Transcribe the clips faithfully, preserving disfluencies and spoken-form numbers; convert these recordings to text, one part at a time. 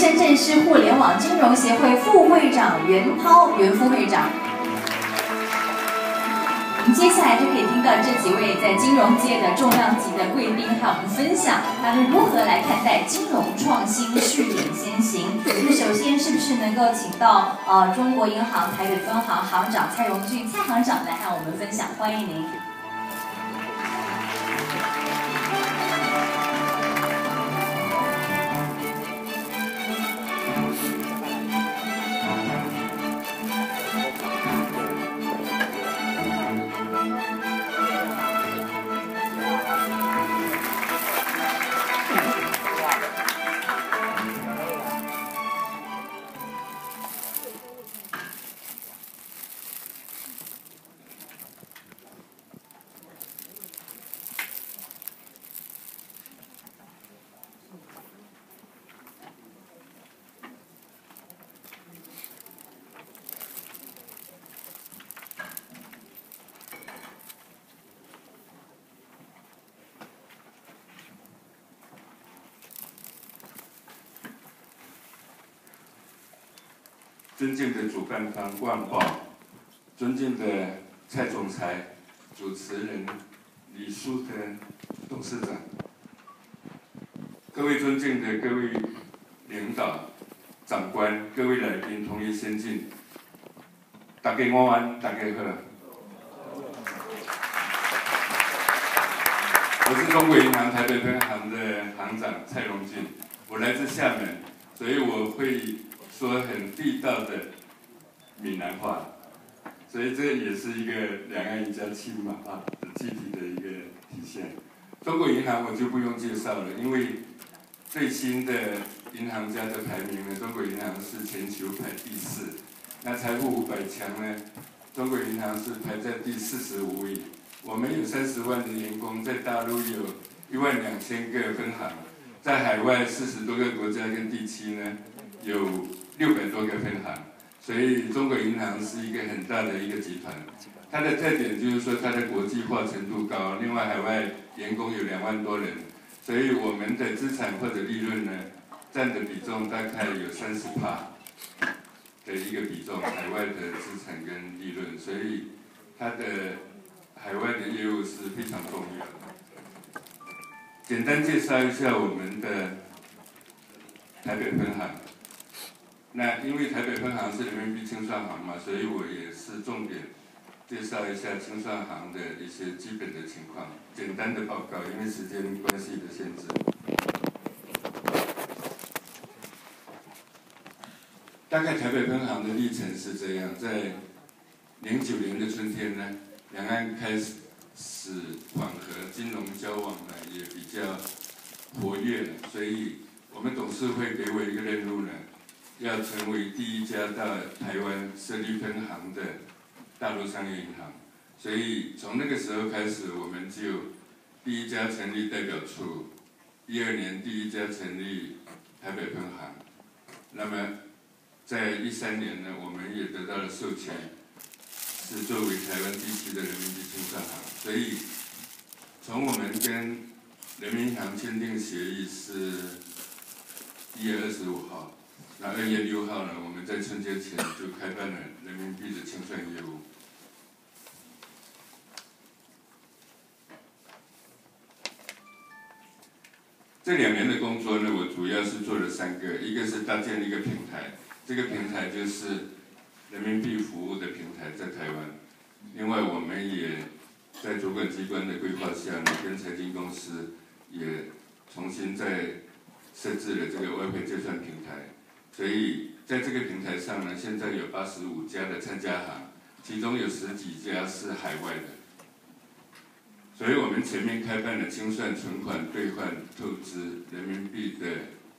深圳市互联网金融协会副会长袁涛袁副会长。我们接下来就可以听到这几位在金融界的重量级的贵宾，还有我们分享他们如何来看待金融创新续领先行。那首先是不是能够请到呃中国银行台北分行行长蔡荣俊蔡行长来和我们分享？欢迎您。 尊敬的主办方万宝，尊敬的蔡总裁、主持人李书的董事长，各位尊敬的各位领导、长官、各位来宾，同业先进，大家午安，大家好。我是中国银行台北分行的行长蔡荣俊，我来自厦门，所以我会说很地道的闽南话，所以这也是一个两岸一家亲嘛啊的具体的一个体现。中国银行我就不用介绍了，因为最新的银行家的排名呢，中国银行是全球排第四。那财富五百强呢，中国银行是排在第四十五位。我们有三十万的员工，在大陆有一万两千个分行，在海外四十多个国家跟地区呢，有六百多个分行，所以中国银行是一个很大的一个集团。它的特点就是说它的国际化程度高，另外海外员工有两万多人，所以我们的资产或者利润呢，占的比重大概有三十趴的一个比重，海外的资产跟利润，所以它的海外的业务是非常重要的。简单介绍一下我们的台北分行。那因为台北分行是人民币清算行嘛，所以我也是重点介绍一下清算行的一些基本的情况，简单的报告，因为时间关系的限制。大概台北分行的历程是这样，在零九年的春天呢，两岸开始缓和，金融交往呢也比较活跃了，所以我们董事会给我一个任务呢，要成为第一家到台湾设立分行的大陆商业银行，所以从那个时候开始，我们就第一家成立代表处，第二年第一家成立台北分行，那么在一三年呢，我们也得到了授权，是作为台湾地区的人民币清算行，所以从我们跟人民银行签订协议是一月二十五号。那二月六号呢，我们在春节前就开办了人民币的清算业务。这两年的工作呢，我主要是做了三个，一个是搭建一个平台，这个平台就是人民币服务的平台，在台湾。另外，我们也在主管机关的规划下呢，跟财经公司也重新再设置了这个外汇结算平台。所以在这个平台上呢，现在有八十五家的参加行，其中有十几家是海外的。所以我们前面开办了清算、存款、兑换、透支人民币的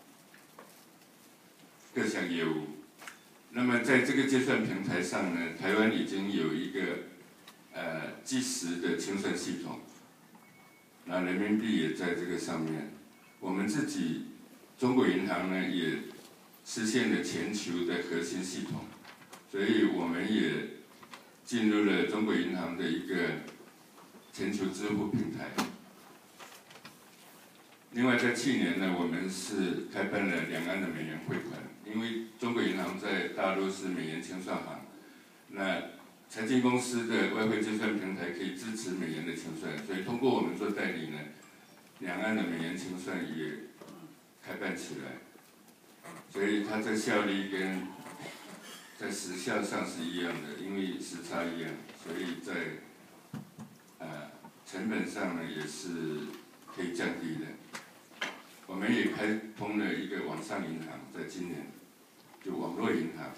各项业务。那么在这个结算平台上呢，台湾已经有一个呃即时的清算系统，那人民币也在这个上面。我们自己中国银行呢也实现了全球的核心系统，所以我们也进入了中国银行的一个全球支付平台。 另外，在去年呢，我们是开办了两岸的美元汇款，因为中国银行在大陆是美元清算行，那财经公司的外汇结算平台可以支持美元的清算，所以通过我们做代理呢，两岸的美元清算也开办起来，所以它的效率跟在时效上是一样的，因为时差一样，所以在呃成本上呢也是可以降低的。我们也开通了一个网上银行，在今年就网络银行。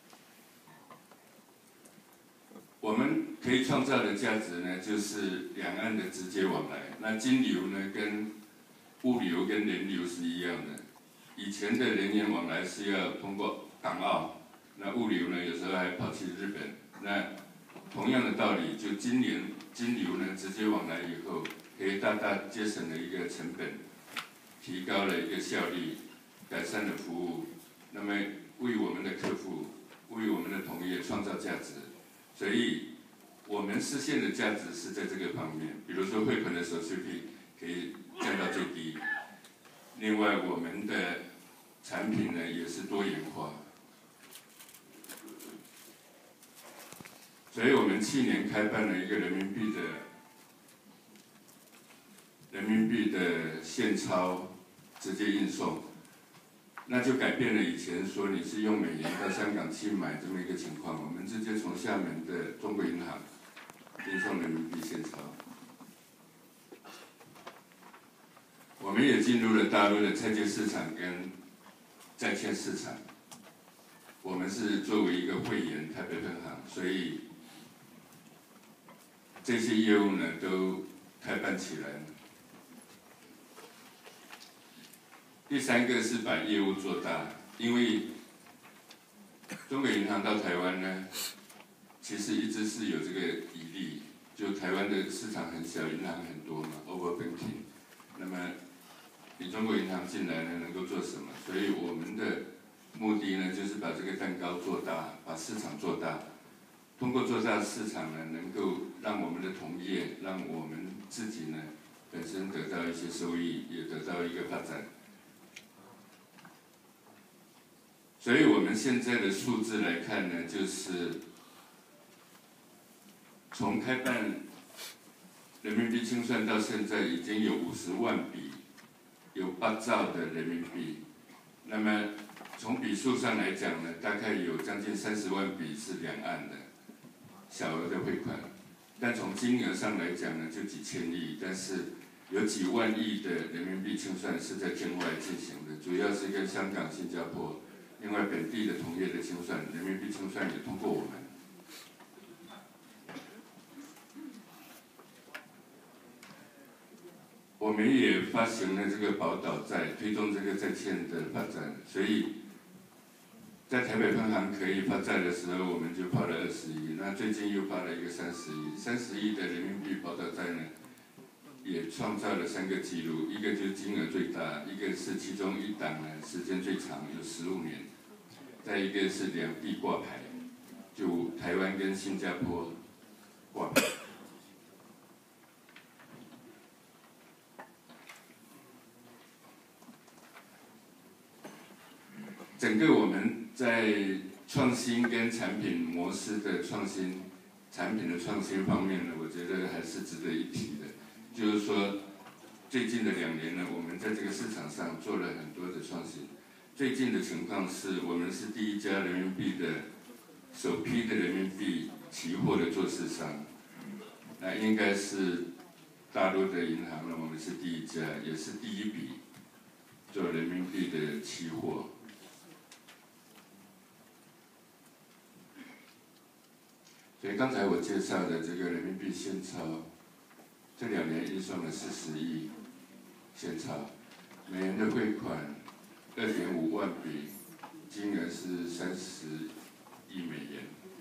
我们可以创造的价值呢，就是两岸的直接往来。那金流呢，跟物流跟人流是一样的。以前的人员往来是要通过港澳，那物流呢，有时候还跑去日本。那同样的道理，就金流金流呢，直接往来以后，可以大大节省了一个成本，提高了一个效率，改善了服务，那么为我们的客户、为我们的同业创造价值。所以，我们实现的价值是在这个方面，比如说汇款的手续费可以降到最低。另外，我们的产品呢也是多元化。所以我们去年开办了一个人民币的人民币的现钞直接运送，那就改变了以前说你是用美元到香港去买这么一个情况，我们直接从厦门的中国银行运送人民币现钞。我们也进入了大陆的债券市场跟债券市场。我们是作为一个会员台北分行，所以这些业务呢都开办起来了。第三个是把业务做大，因为中国银行到台湾呢，其实一直是有这个疑虑，就台湾的市场很小，银行很多嘛 ，overbanking。那么你中国银行进来呢，能够做什么？所以我们的目的呢，就是把这个蛋糕做大，把市场做大。通过做大市场呢，能够让我们的同业，让我们自己呢，本身得到一些收益，也得到一个发展。所以我们现在的数字来看呢，就是从开办人民币清算到现在，已经有五十万笔，有八兆的人民币。那么从笔数上来讲呢，大概有将近三十万笔是两岸的小额的汇款，但从金额上来讲呢，就几千亿，但是有几万亿的人民币清算是在境外进行的，主要是跟香港、新加坡。另外，本地的同业的清算，人民币清算也通过我们。我们也发行了这个宝岛债，推动这个债券的发展。所以，在台北分行可以发债的时候，我们就发了二十亿。那最近又发了一个三十亿，三十亿的人民币宝岛债呢，也创造了三个纪录，一个就是金额最大，一个是其中一档呢时间最长，有十五年。再一个是两地挂牌，就台湾跟新加坡挂牌。整个我们在创新跟产品模式的创新、产品的创新方面呢，我觉得还是值得一提的。就是说，最近的两年呢，我们在这个市场上做了很多的创新。最近的情况是我们是第一家人民币的首批的人民币期货的做市商，那应该是大陆的银行呢，我们是第一家，也是第一笔做人民币的期货。所以刚才我介绍的这个人民币现钞，这两年运送了四十亿现钞，美元的汇款二点五万笔，金额是三十亿美元。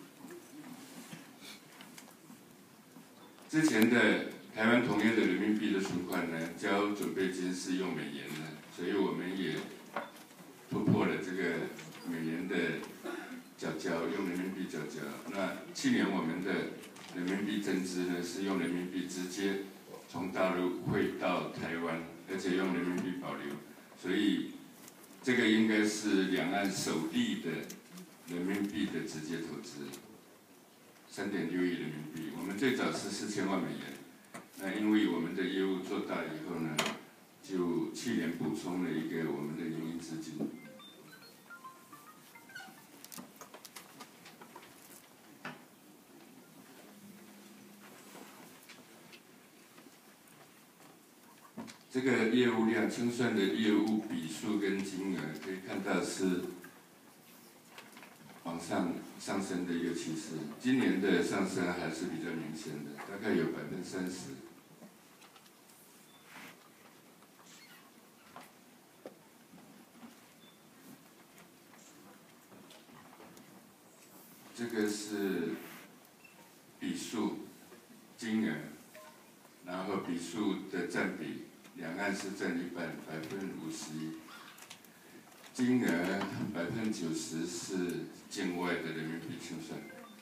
之前的台湾同业的人民币的存款呢，交准备金是用美元的，所以我们也突破了这个美元的缴交，用人民币缴交。那去年我们的人民币增资呢，是用人民币直接从大陆汇到台湾。 而且用人民币保留，所以这个应该是两岸首例的人民币的直接投资，三点六亿人民币。我们最早是四千万美元，那因为我们的业务做大以后呢，就去年补充了一个我们的营运资金。这个业务量清算的业务笔数跟金额，可以看到是往上上升的一个趋势。今年的上升还是比较明显的，大概有百分之三十。这个是笔数、金额，然后笔数的占比。两岸是占一半，百分之五十一，金额百分之九十是境外的人民币清算。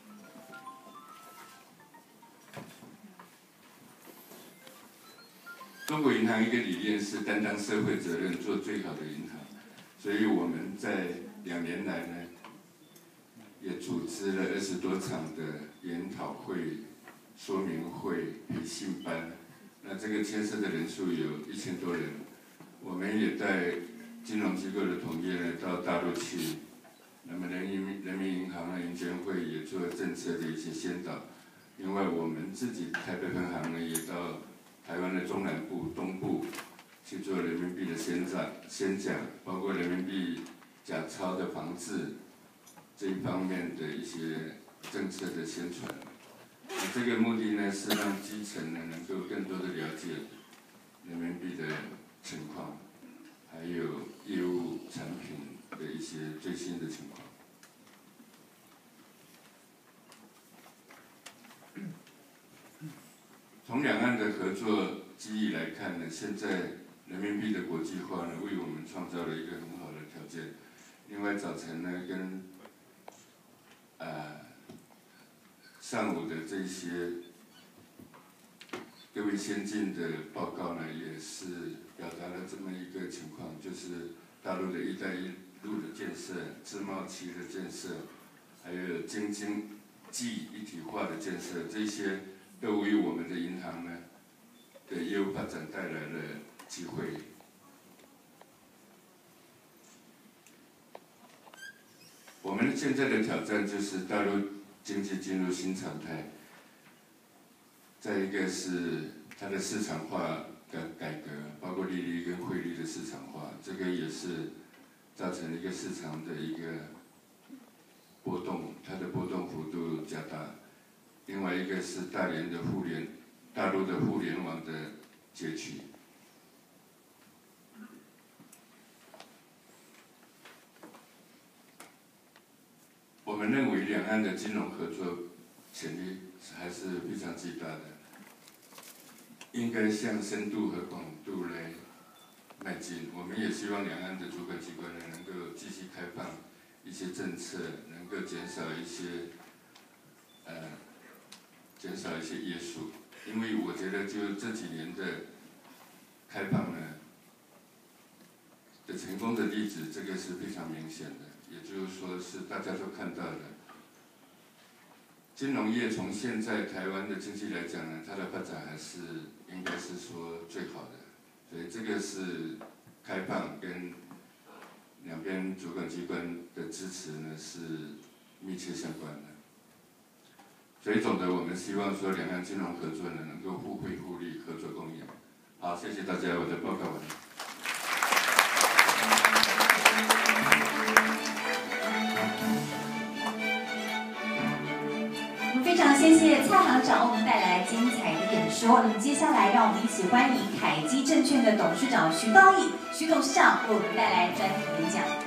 中国银行一个理念是担当社会责任，做最好的银行，所以我们在两年来呢，也组织了二十多场的研讨会、说明会、培训班。那这个牵涉的人数有一千多人，我们也带金融机构的同业呢到大陆去，那么人民人民银行呢、银监会也做政策的一些先导。另外，我们自己台北分行呢也到台湾的中南部、东部去做人民币的宣讲、宣讲，包括人民币假钞的防治这一方面的一些政策的宣传。这个目的呢是让基层呢能够更多的了解人民币的情况，还有业务产品的一些最新的情况。从两岸的合作机遇来看呢，现在人民币的国际化呢为我们创造了一个很好的条件。另外早晨呢跟呃。上午的这些各位先进的报告呢，也是表达了这么一个情况，就是大陆的一带一路的建设、自贸区的建设，还有京津冀一体化的建设，这些都为我们的银行呢的业务发展带来了机会。我们现在的挑战就是大陆经济进入新常态，再一个是它的市场化的改革，包括利率跟汇率的市场化，这个也是造成一个市场的一个波动，它的波动幅度加大。另外一个是大连的互联，大陆的互联网的崛起。我们认为两岸的金融合作潜力还是非常巨大的，应该向深度和广度来迈进。我们也希望两岸的主管机关呢能够继续开放一些政策，能够减少一些呃减少一些约束，因为我觉得就这几年的开放呢的成功的例子，这个是非常明显的。也就是说，是大家都看到的。金融业从现在台湾的经济来讲呢，它的发展还是应该是说最好的，所以这个是开放跟两边主管机关的支持呢是密切相关的。所以总的，我们希望说两岸金融合作呢能够互惠互利、合作共赢。好，谢谢大家，我的报告完了。 非常谢谢蔡行长为我们带来精彩的演说。那么接下来，让我们一起欢迎凯基证券的董事长徐道义徐董事长为我们带来专题演讲。